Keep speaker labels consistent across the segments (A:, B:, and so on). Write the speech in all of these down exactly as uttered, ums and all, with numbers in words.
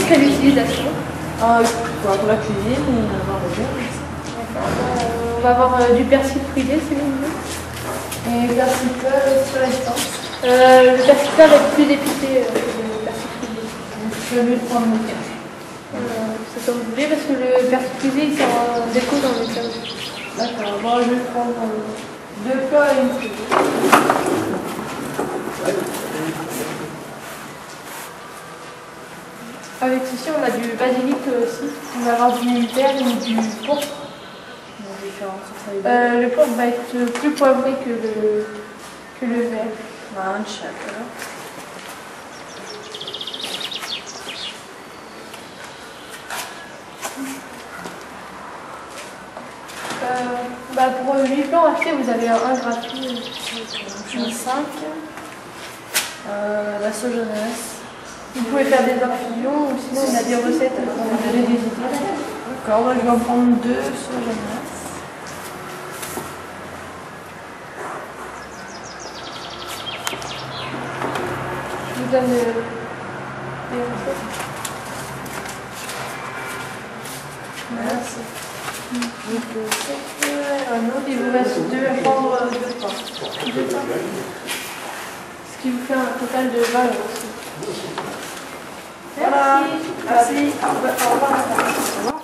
A: quelle utilisation?
B: euh, Pour la cuisine, on va voir le
A: On va avoir euh, du persil frisé si vous voulez.
B: Et persil plat sur l'instant.
A: Euh, le persil plat va être plus épicé euh, que le persil frisé.
B: Donc je vais mieux prendre mon persil.
A: Euh, c'est comme vous voulez parce que le persil frisé il sert en déco dans les services.
B: D'accord, bon je vais prendre euh, deux plats et une frisée.
A: Avec ceci on a du basilic aussi. On va avoir du vert et du pourpre. Euh, le pourpre va être plus poivré que le, que le vert.
B: Un de chaque alors.
A: Euh, bah pour huit plans achetés, vous avez un gratuit.
B: Un cinq. Euh, la sauce jeunesse.
A: Vous pouvez faire des infusions ou sinon il y a des recettes pour vous donner des idées.
B: D'accord, bah, je vais en prendre deux sauce jeunesse.
A: Je vous donne euh, des recettes.
B: Merci. Donc,
A: Un autre, il vous reste deux à prendre euh, deux pains. Deux pains. Ce qui vous fait un total de vingt euros aussi.
B: voilà.
A: Merci.
B: Merci. Au revoir. Au revoir.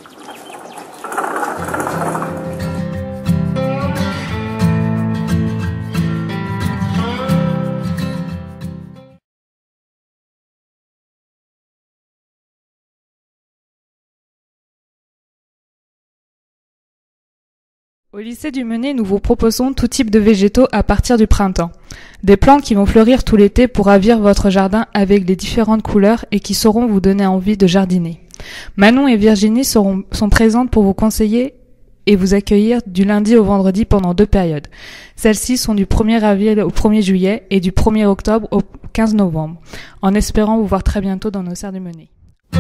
C: Au lycée du Menet, nous vous proposons tout type de végétaux à partir du printemps. Des plantes qui vont fleurir tout l'été pour ravir votre jardin avec les différentes couleurs et qui sauront vous donner envie de jardiner. Manon et Virginie seront, sont présentes pour vous conseiller et vous accueillir du lundi au vendredi pendant deux périodes. Celles-ci sont du premier avril au premier juillet et du premier octobre au quinze novembre, en espérant vous voir très bientôt dans nos serres du Menet.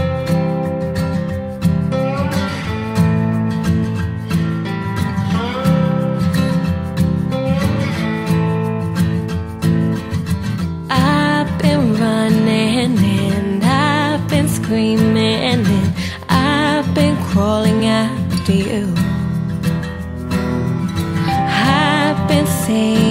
D: And I've been screaming and I've been crawling after you. I've been saying